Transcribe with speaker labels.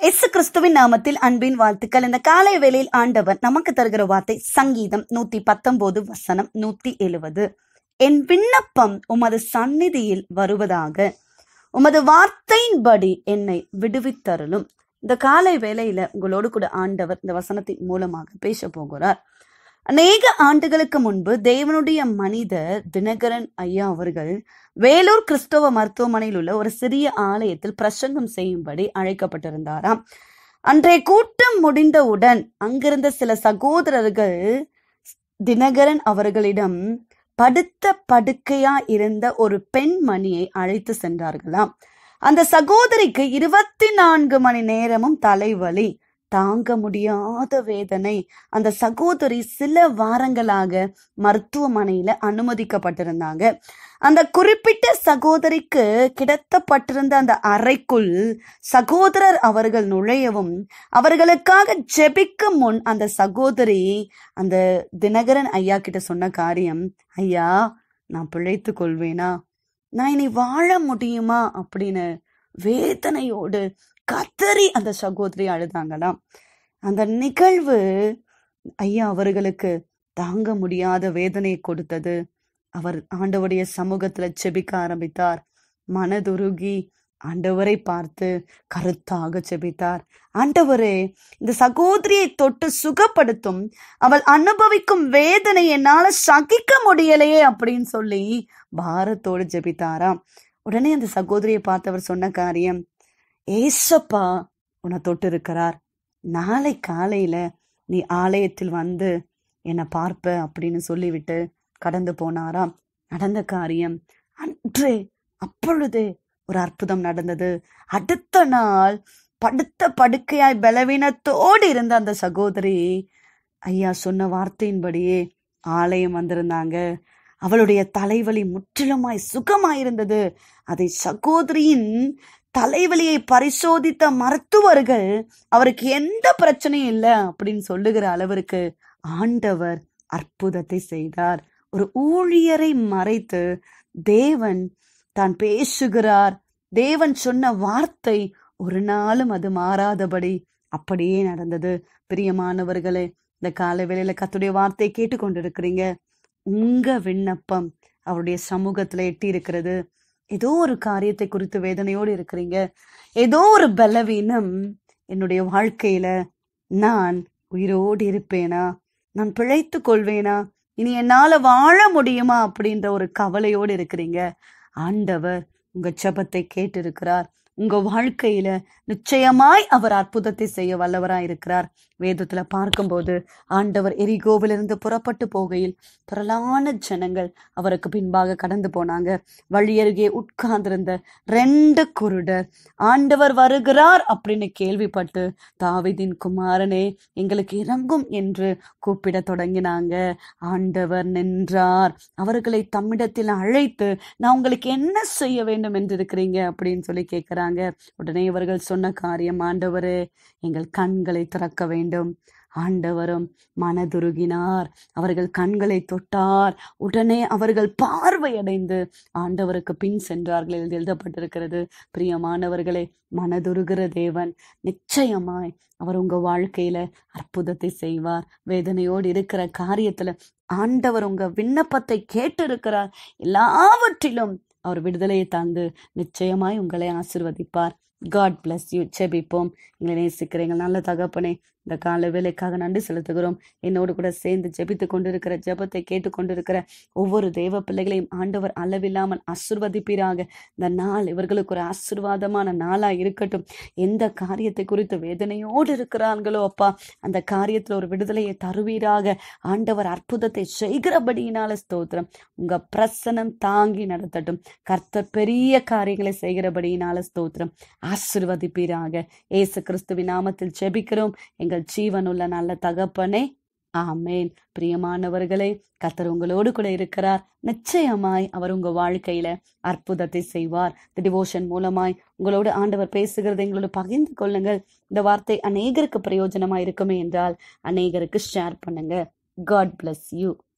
Speaker 1: இயேசு கிறிஸ்துவின் நாமத்தில் அன்பின் வாழ்த்துக்கள். இந்த காலை வேளையில் ஆண்டவர் நமக்கு தருகிற வார்த்தை சங்கீதம் 119 வசனம் 170. என் விண்ணப்பம் உமது சந்நிதியில் வருவதாக, உமது வார்த்தையின்படி என்னை விடுவித்தருளும். இந்த காலை வேளையில உங்களோடு கூட ஆண்டவர் இந்த வசனத்தின் மூலமாக பேச போகிறார். அநேக ஆண்டுகளுக்கு முன்பு தேவனுடைய மனிதர் தினகரன் ஐயா அவர்கள் வேலூர் கிறிஸ்தவ மருத்துவமனையில் உள்ள ஒரு சிறிய ஆலயத்தில் பிரசங்கம் செய்யும்படி அழைக்கப்பட்டிருந்தாராம். அன்றைய கூட்டம் முடிந்தவுடன் அங்கிருந்த சில சகோதரர்கள் தினகரன் அவர்களிடம் படுத்த படுக்கையா இருந்த ஒரு பெண்மணியை அழைத்து சென்றார்களாம். அந்த சகோதரிக்கு 24 மணி நேரமும் தலைவலி, தாங்க முடியாத வேதனை. அந்த சகோதரி சில வாரங்களாக மருத்துவமனையில அனுமதிக்கப்பட்டிருந்தாங்க. அந்த குறிப்பிட்ட சகோதரிக்கு கிடத்தப்பட்டிருந்த அந்த அறைக்குள் சகோதரர் அவர்கள் நுழையவும் அவர்களுக்காக ஜெபிக்கும் முன் அந்த சகோதரி அந்த தினகரன் ஐயா கிட்ட சொன்ன காரியம், ஐயா நான் பிழைத்து கொள்வேனா, நான் இனி வாழ முடியுமா அப்படின்னு வேதனையோடு கதறி அந்த சகோதரி அழுதாங்களாம். அந்த நிகழ்வு ஐயா அவர்களுக்கு தாங்க முடியாத வேதனையை கொடுத்தது. அவர் ஆண்டவருடைய சமூகத்துல ஜெபிக்க ஆரம்பித்தார். மனதுருகி ஆண்டவரை பார்த்து கருத்தாக ஜெபித்தார். ஆண்டவரே, இந்த சகோதரியை தொட்டு சுகப்படுத்தும், அவள் அனுபவிக்கும் வேதனை என்னால சகிக்க முடியலையே அப்படின்னு சொல்லி பாரத்தோடு ஜெபித்தாராம். உடனே அந்த சகோதரியை பார்த்தவர் சொன்ன காரியம், ஏசப்பா உன்னை தொட்டு இருக்கிறார், நாளை காலையில நீ ஆலயத்தில் வந்து என்னை பார்ப்ப அப்படின்னு சொல்லிவிட்டு கடந்து போனாராம். நடந்த காரியம் அன்றே அப்பொழுதே ஒரு அற்புதம் நடந்தது. அடுத்த நாள் படுத்த படுக்கையாய் பலவீனத்தோடு இருந்த அந்த சகோதரி ஐயா சொன்ன வார்த்தையின்படியே ஆலயம் வந்திருந்தாங்க. அவளுடைய தலைவலி முற்றிலுமாய் சுகமாயிருந்தது. அதை சகோதரியின் தலைவலியை பரிசோதித்த மருத்துவர்கள் அவருக்கு எந்த பிரச்சனையும் இல்லை அப்படின்னு சொல்லுகிற அளவிற்கு ஆண்டவர் அற்புதத்தை செய்தார். ஒரு ஊழியரை மறைத்து தேவன் தான் பேசுகிறார். தேவன் சொன்ன வார்த்தை ஒரு நாளும் அது மாறாதபடி அப்படியே நடந்தது. பிரியமானவர்களே, இந்த காலை வேளையில கர்த்தருடைய வார்த்தை கேட்டுக்கொண்டிருக்கிறீங்க. உங்க விண்ணப்பம் அவருடைய சமூகத்துல எட்டி இருக்கிறது. ஏதோ ஒரு காரியத்தை குறித்து வேதனையோடு இருக்கிறீங்க. ஏதோ ஒரு பலவீனம், என்னுடைய வாழ்க்கையில நான் உயிரோடு இருப்பேனா, நான் பிழைத்து கொள்வேனா, இனி என்னால வாழ முடியுமா அப்படின்ற ஒரு கவலையோடு இருக்கிறீங்க. ஆண்டவர் உங்க ஜெபத்தை கேட்டு இருக்கிறார். உங்க வாழ்க்கையில நிச்சயமாய் அவர் அற்புதத்தை செய்ய வல்லவராய் இருக்கிறார். வேதத்துல பார்க்கும்போது ஆண்டவர் எரிகோவிலிருந்து புறப்பட்டு போகையில் திரளான ஜனங்கள் அவருக்கு பின்பாக கடந்து போனாங்க. வழியருகே உட்கார்ந்திருந்த 2 குருடர் ஆண்டவர் வருகிறார் அப்படின்னு கேள்விப்பட்டு, தாவீதின் குமாரனே எங்களுக்கு இறங்கும் என்று கூப்பிட தொடங்கினாங்க. ஆண்டவர் நின்றார். அவர்களை தம்மிடத்தில் அழைத்து, நான் உங்களுக்கு என்ன செய்ய வேண்டும் என்று இருக்கிறீங்க அப்படின்னு சொல்லி கேட்கிறாங்க. உடனே இவர்கள் சொன்ன காரியம், ஆண்டவரே எங்கள் கண்களை திறக்க வேண்டும். ஆண்டவரும் மனதுருகினார். அவர்கள் கண்களை தொட்டார். உடனே அவர்கள் பார்வையடைந்து ஆண்டவருக்கு பின் சென்றார்கள் என்று எழுதப்பட்டிருக்கிறது. பிரியமானவர்களே, மனதுருகிற தேவன் நிச்சயமாய் அவர் உங்க வாழ்க்கையில அற்புதத்தை செய்வார். வேதனையோடு இருக்கிற காரியத்துல ஆண்டவர் உங்க விண்ணப்பத்தை கேட்டு இருக்கிறார். எல்லாவற்றிலும் அவர் விடுதலையை தந்து நிச்சயமாய் உங்களை ஆசீர்வதிப்பார். God bless you. ஜெபிப்போம். எங்களை நேசிக்கிற எங்கள் நல்ல தகப்பனே, இந்த கால வேலைக்காக நன்றி செலுத்துகிறோம். என்னோடு கூட சேர்ந்து ஜெபித்து கொண்டிருக்கிற, ஜெபத்தை கேட்டு கொண்டிருக்கிற ஒவ்வொரு தேவ பிள்ளைகளையும் ஆண்டவர் அளவில்லாமல் ஆசீர்வதிப்பீராக. இந்த நாள் இவர்களுக்கு ஒரு ஆசீர்வாதமான நாளா இருக்கட்டும். எந்த காரியத்தை குறித்து வேதனையோடு இருக்கிறார்களோ அப்பா, அந்த காரியத்துல ஒரு விடுதலையை தருவீராக. ஆண்டவர் அற்புதத்தை செய்கிறபடியினால ஸ்தோத்திரம். உங்க பிரசனம் தாங்கி நடத்தட்டும். கர்த்தர் பெரிய காரியங்களை செய்கிறபடியினால ஸ்தோத்திரம். ஆசீர்வதிப்பீராக. இயேசு கிறிஸ்துவின் நாமத்தில் ஜெபிக்கிறோம் எங்கள் ஜீவனுள்ள நல்ல தகப்பனே, ஆமேன். பிரியமானவர்களே, கர்த்தர் உங்களோடு கூட இருக்கிறார். நிச்சயமாய் அவர் உங்க வாழ்க்கையில அற்புதத்தை செய்வார். இந்த டிவோஷன் மூலமாய் உங்களோடு ஆண்டவர் பேசுகிறது எங்களோடு பகிர்ந்து கொள்ளுங்கள். இந்த வார்த்தை அநேகருக்கு பிரயோஜனமா இருக்குமே என்றால் அநேகருக்கு ஷேர் பண்ணுங்க. God bless you.